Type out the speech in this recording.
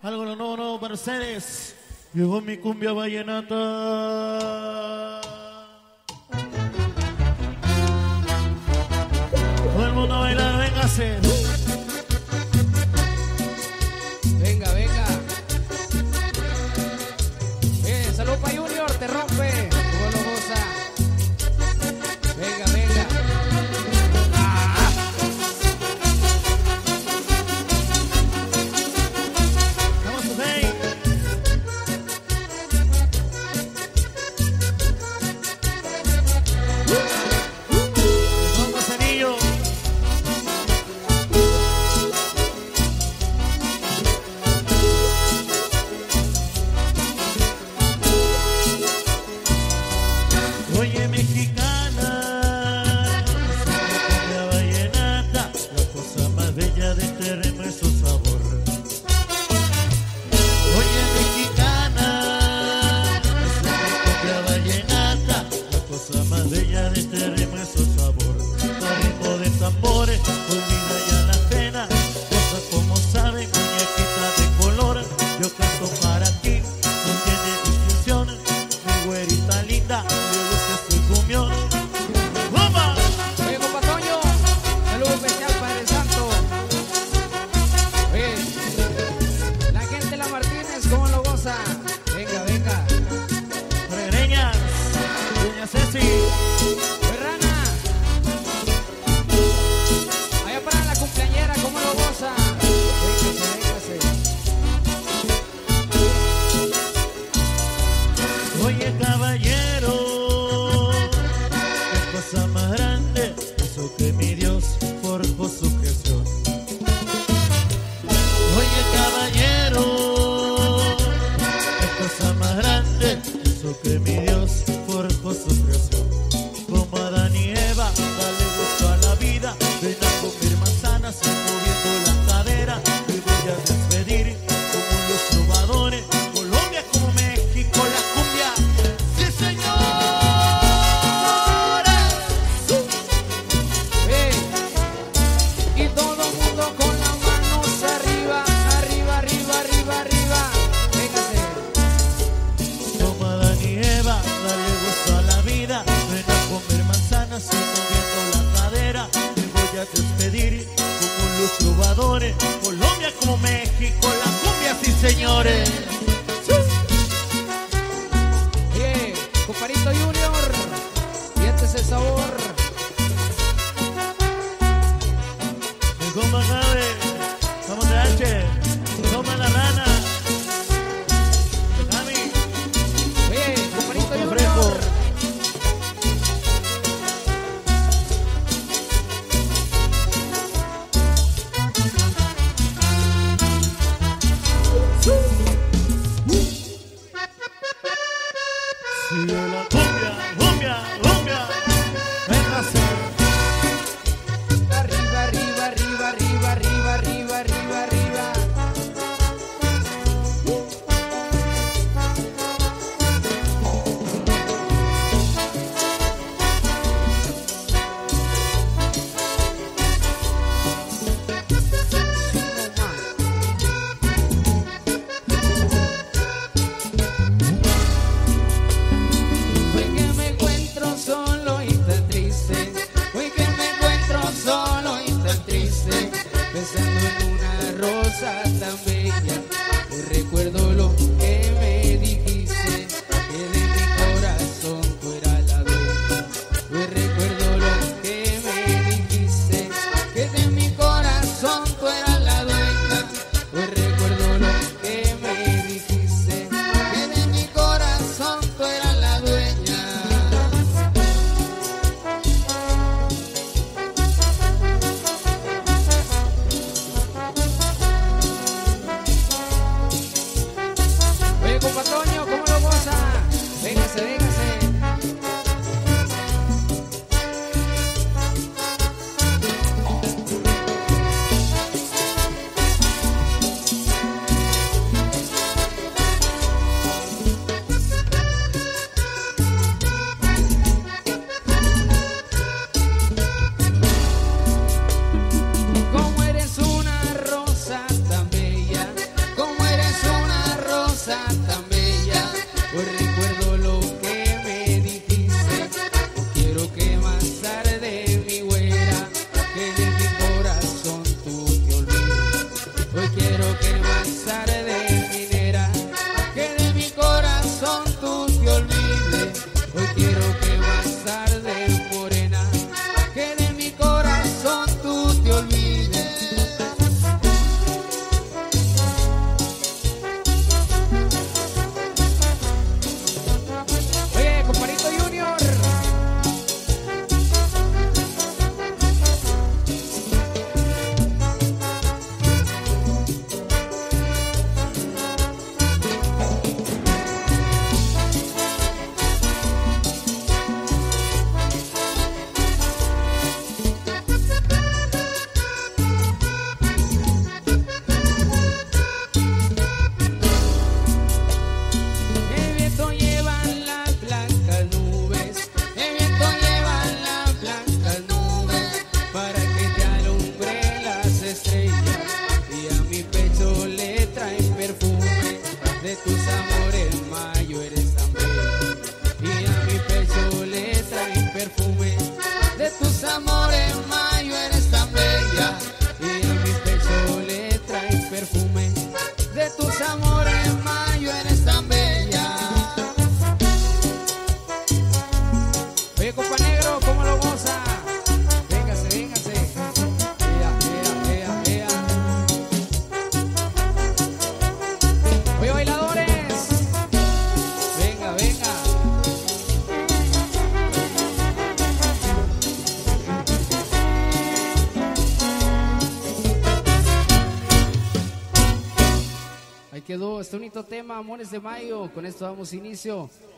Algo nuevo para ustedes. Llegó mi cumbia vallenata. Todo el mundo a bailar, véngase. Venga, venga. Bien, salud para Junior, te rompe. Como lo goza. Venga, venga. Ah. Vamos a ver. Vamos, anillo. Oye, mexicana, la vallenata, la cosa más bella de este hermoso sabor. Oye, mexicana, la vallenata, la cosa más bella de este hermoso sabor. Al ritmo de tambores, olvida ya la pena, cosas como saben, muñequita de color. Yo canto para ti, no tiene distinción, mi güerita linda. Oye, compa Toño, saludo especial para el santo. Oye, la gente de la Martínez, ¿cómo lo goza? Venga, venga. Fregreñas, doña Ceci. Oye, Rana. Allá para la cumpleañera, ¿cómo lo goza? Véngase, véngase. Oye, caballero, qué cosa más grande, eso que mi Dios forjó su creación. Oye, caballero, Ahí quedó este bonito tema, Amores de Mayo. Con esto damos inicio